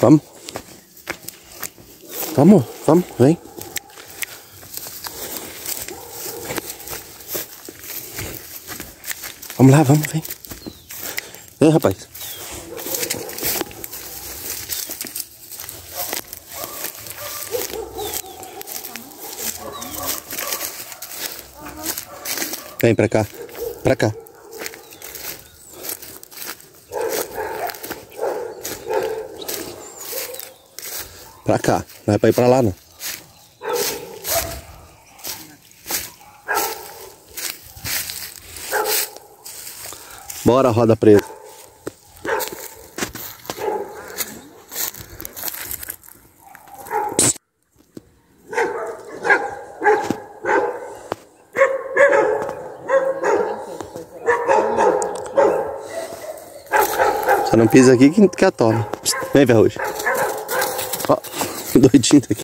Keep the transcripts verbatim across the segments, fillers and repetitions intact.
Vamos. Vamos, vamos, vem. Vamos lá, vamos, vem. Vem, rapaz. Vem pra cá, pra cá. Pra cá, não é pra ir pra lá não. Bora, roda presa. Só não pisa aqui que, que atola. Vem, Ferrugem. Ó, doidinho tá aqui.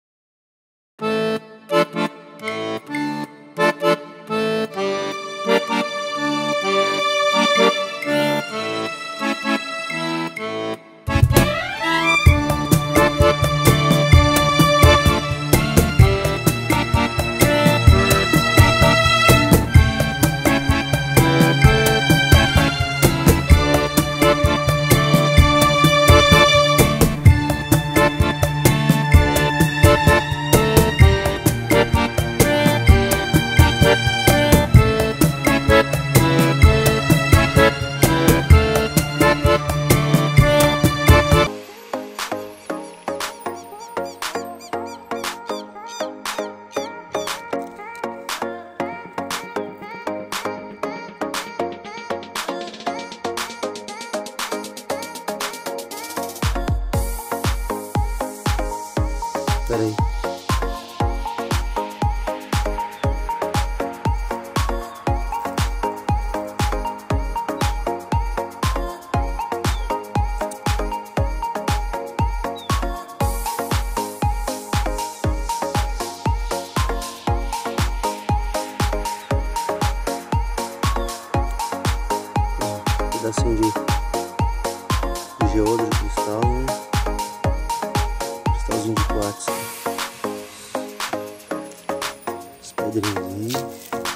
Pera aí. Um pedacinho de, de geodo de cristal, né? Cristalzinho de quartzo. As pedrinhas.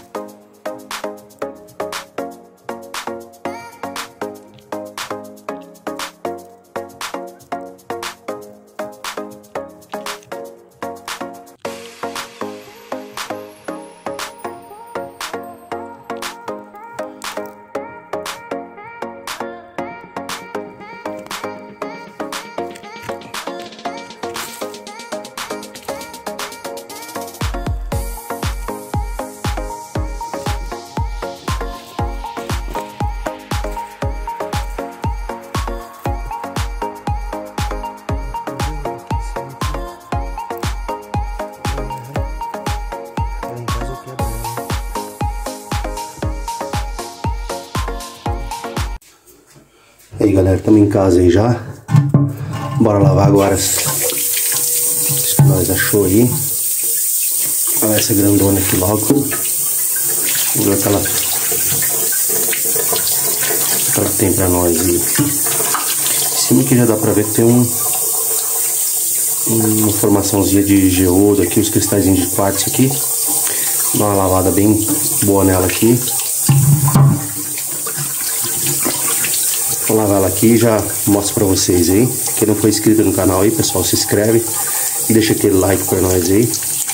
E aí, galera, estamos em casa aí já. Bora lavar agora isso que nós achou aí. Olha essa grandona aqui logo. Vamos ver o que ela, o que ela tem pra nós aí. Em cima aqui já dá pra ver que tem um, uma formaçãozinha de geodo aqui, os cristalzinhos de quartzo aqui. Dá uma lavada bem boa nela aqui. Vou lavar ela aqui e já mostro pra vocês aí. Quem não for inscrito no canal aí, pessoal, se inscreve e deixa aquele like pra nós aí.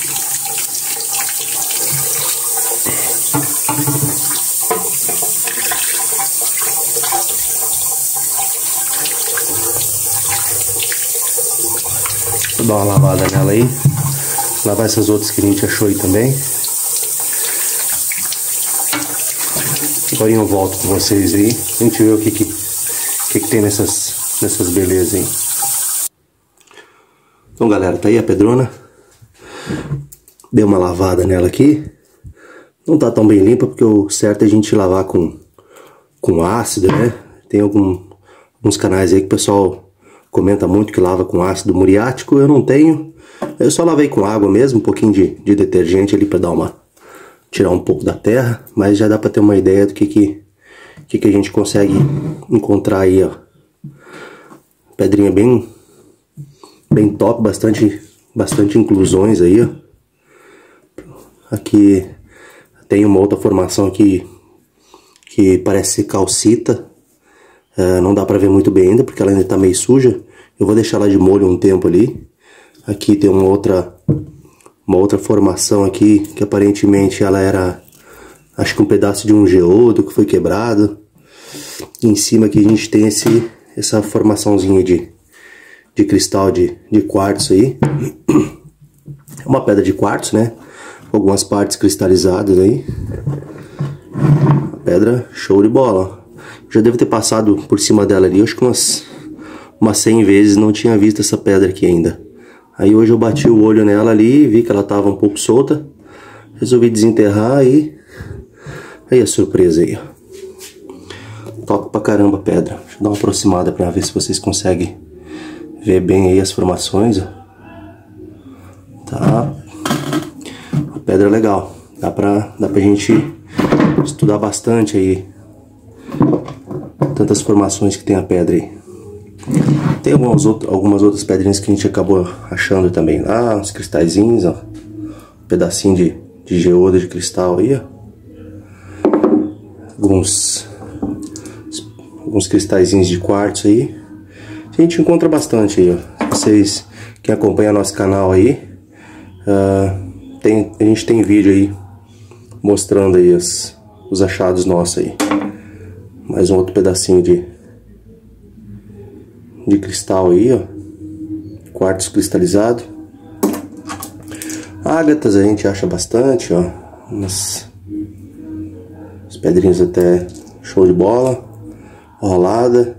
Vou dar uma lavada nela aí. Lavar essas outras que a gente achou aí também. Agora eu volto com vocês aí. A gente vê o que que, que, que tem nessas, nessas belezas aí. Então, galera, tá aí a pedrona. Dei uma lavada nela aqui. Não tá tão bem limpa, porque o certo é a gente lavar com, com ácido, né? Tem algum, alguns canais aí que o pessoal comenta muito que lava com ácido muriático. Eu não tenho. Eu só lavei com água mesmo, um pouquinho de, de detergente ali pra dar uma... tirar um pouco da terra, mas já dá pra ter uma ideia do que que, que, que a gente consegue encontrar aí, ó. Pedrinha bem, bem top, bastante, bastante inclusões aí, ó. Aqui tem uma outra formação aqui que parece ser calcita. Uh, não dá pra ver muito bem ainda, porque ela ainda tá meio suja. Eu vou deixar ela de molho um tempo ali. Aqui tem uma outra, uma outra formação aqui, que aparentemente ela era, acho que um pedaço de um geodo que foi quebrado. E em cima aqui a gente tem esse, essa formaçãozinha de, de cristal de, de quartzo aí. É uma pedra de quartzo, né? Algumas partes cristalizadas aí. Uma pedra show de bola. Já devo ter passado por cima dela ali, acho que umas, umas cem vezes, não tinha visto essa pedra aqui ainda. Aí hoje eu bati o olho nela ali, vi que ela tava um pouco solta. Resolvi desenterrar e... aí a surpresa aí, ó. Top pra caramba a pedra. Deixa eu dar uma aproximada pra ver se vocês conseguem ver bem aí as formações, ó. Tá. Uma pedra legal. Dá pra, dá pra gente estudar bastante aí. Tantas formações que tem a pedra aí. Tem algumas, outro, algumas outras pedrinhas que a gente acabou achando também lá, uns cristalzinhos, ó. Um pedacinho de, de geodo de cristal aí, ó. Alguns, alguns cristalzinhos de quartzo aí. A gente encontra bastante aí, ó. Vocês, quem acompanha nosso canal aí, uh, tem, a gente tem vídeo aí mostrando aí as, os achados nossos aí. Mais um outro pedacinho de, de cristal aí, ó. Quartzo cristalizado. Ágatas a gente acha bastante, ó. Umas, umas pedrinhas até show de bola. Rolada.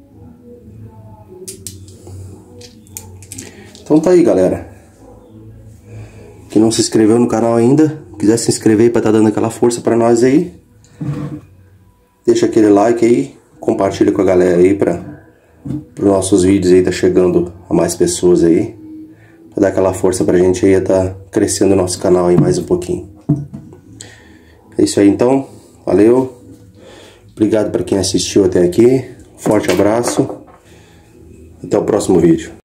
Então tá aí, galera. Quem não se inscreveu no canal ainda, quiser se inscrever para tá dando aquela força para nós aí. Deixa aquele like aí, compartilha com a galera aí para os nossos vídeos aí tá chegando a mais pessoas aí. Pra dar aquela força pra gente aí, tá crescendo o nosso canal aí mais um pouquinho. É isso aí então, valeu. Obrigado para quem assistiu até aqui. Forte abraço. Até o próximo vídeo.